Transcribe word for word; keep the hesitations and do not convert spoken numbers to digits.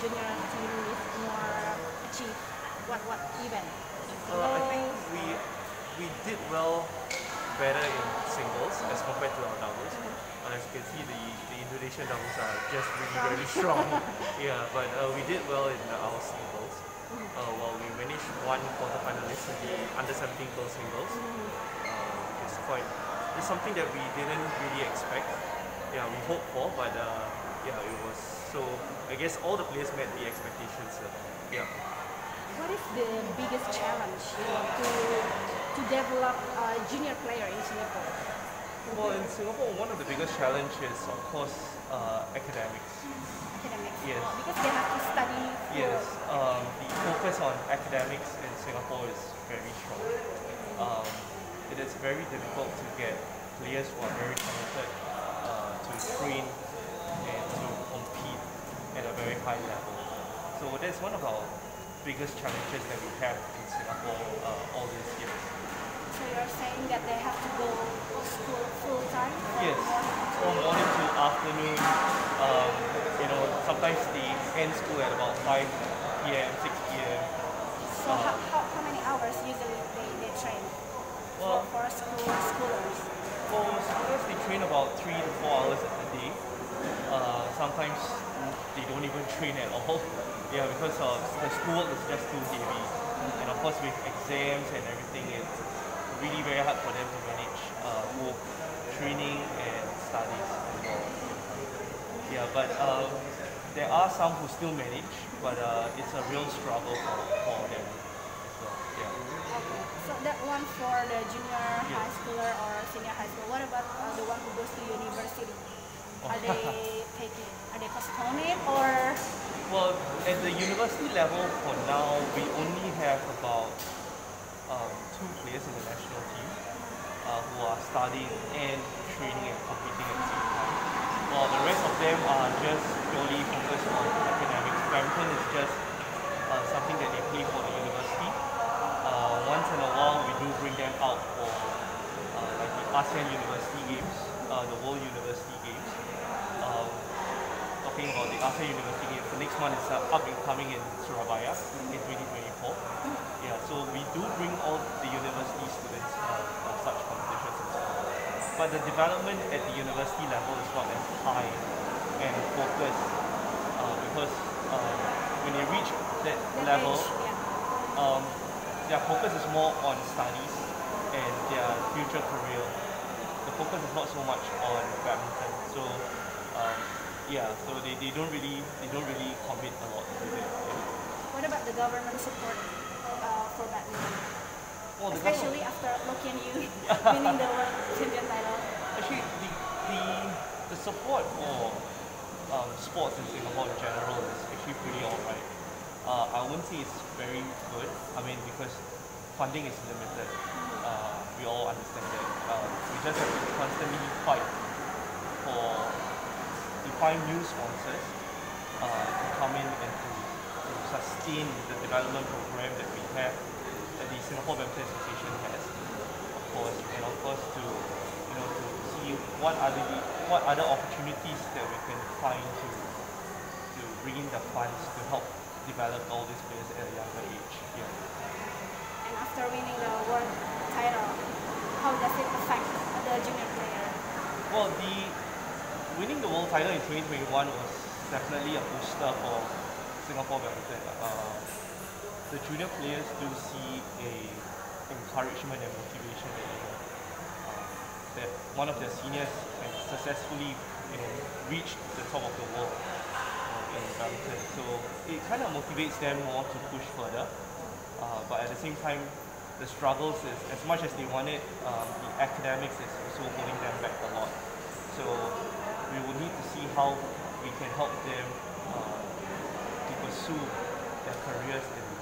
junior team is more achieve? What what event? Uh, I think we we did well better in singles as compared to our doubles. Uh, as you can see, the, the Indonesian doubles are just really very strong. Yeah, but uh, we did well in our singles. Uh, well, we managed one quarter finalist in the under seventeen girls singles, uh, which is quite. It's something that we didn't really expect. Yeah, we hoped for, but uh, yeah, it was so. I guess all the players met the expectations. Uh, yeah. What is the biggest challenge to to develop a junior player in Singapore? Well, in Singapore, one of the biggest challenges, of course, uh, academics. Academics. Yes. Because they have to study. Yes. Um, the focus on academics in Singapore is very strong. Um, it is very difficult to get players who are very talented uh, to train and to compete at a very high level. So that's one of our biggest challenges that we have in Singapore uh, all these years. So you're saying that they have to go to school full time? Yes, from morning to afternoon. Um, you know, sometimes they end school at about five p m, six p m. So uh, how, how, how many hours usually they, they train well, for, for school schoolers? For schoolers, they train about three to four hours a day. Uh, sometimes they don't even train at all. Yeah, because uh, the schoolwork is just too heavy. And of course with exams and everything, it's really very hard for them to manage uh, both training and studies as well. Yeah, but uh, there are some who still manage, but uh, it's a real struggle for, for them as well. Yeah. Okay. So that one for the junior yes. high schooler or senior high school. What about uh, the one who goes to university? Are they taking, are they postponing or? Well, at the university level for now, we only have about um, two players in the national team uh, who are studying and training and competing at the same time. While the rest of them are just purely focused on academics. Badminton is just uh, something that they play for the university. Uh, once in a while, we do bring them out for uh, like the ASEAN University Games, uh, the World University Games. Um, talking about the ASEAN University Games, the next one is uh, up and coming in Surabaya in twenty twenty-four. Yeah, so we do bring all the university students uh, on such competitions as well. But the development at the university level is not as high and focused uh, because um, when they reach that the level, age, yeah. um, their focus is more on studies and their future career. The focus is not so much on badminton. So um, yeah, so they, they don't really they don't really commit a lot to it. Yeah. What about the government support uh, for badminton? Well, the Especially after looking you winning the world champion title. Actually, the the the support for um, sports in Singapore in general is actually pretty alright. Uh, I wouldn't say it's very good. I mean, because funding is limited. Uh, we all understand that. Uh, we just have to constantly fight for to find new sponsors uh, to come in and to, to sustain the development program that we have, that the Singapore Badminton Association has, of course, and of course to you know to see what are the what other opportunities that we can find to to bring in the funds to help develop all these players at a younger age. Yeah. And after winning the world title, how does it affect the junior player? Well, the winning the world title in twenty twenty-one was definitely a booster for Singapore badminton. Uh, the junior players do see a encouragement and motivation that, you know, uh, that one of their seniors can successfully you know, reach the top of the world uh, in badminton. So it kind of motivates them more to push further. Uh, but at the same time, the struggles is, as much as they want it, um, the academics is also holding them back a lot. So we will need to see how we can help them uh, to pursue their careers in